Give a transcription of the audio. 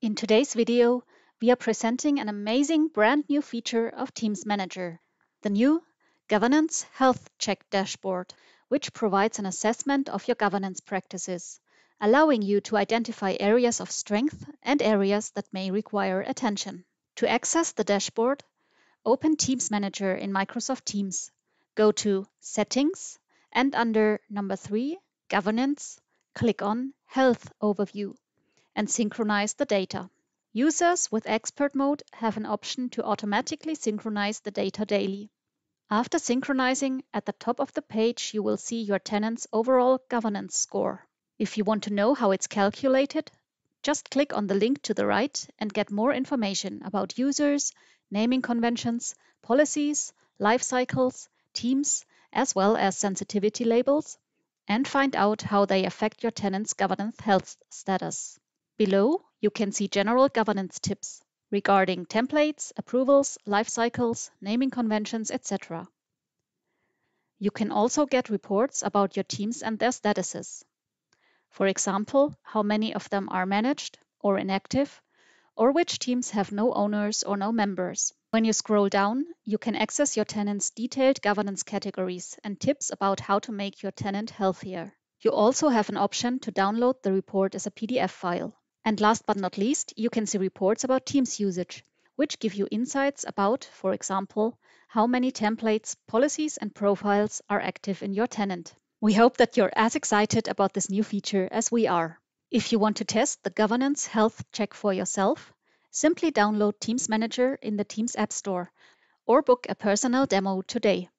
In today's video, we are presenting an amazing brand new feature of Teams Manager, the new Governance Health Check dashboard, which provides an assessment of your governance practices, allowing you to identify areas of strength and areas that may require attention. To access the dashboard, open Teams Manager in Microsoft Teams, go to Settings, and under number 3, Governance, click on Health Overview and synchronize the data. Users with expert mode have an option to automatically synchronize the data daily. After synchronizing, at the top of the page, you will see your tenant's overall governance score. If you want to know how it's calculated, just click on the link to the right and get more information about users, naming conventions, policies, life cycles, teams, as well as sensitivity labels, and find out how they affect your tenant's governance health status. Below, you can see general governance tips regarding templates, approvals, life cycles, naming conventions, etc. You can also get reports about your teams and their statuses. For example, how many of them are managed or inactive, or which teams have no owners or no members. When you scroll down, you can access your tenant's detailed governance categories and tips about how to make your tenant healthier. You also have an option to download the report as a PDF file. And last but not least, you can see reports about Teams usage, which give you insights about, for example, how many templates, policies, and profiles are active in your tenant. We hope that you're as excited about this new feature as we are. If you want to test the governance health check for yourself, simply download Teams Manager in the Teams App Store or book a personal demo today.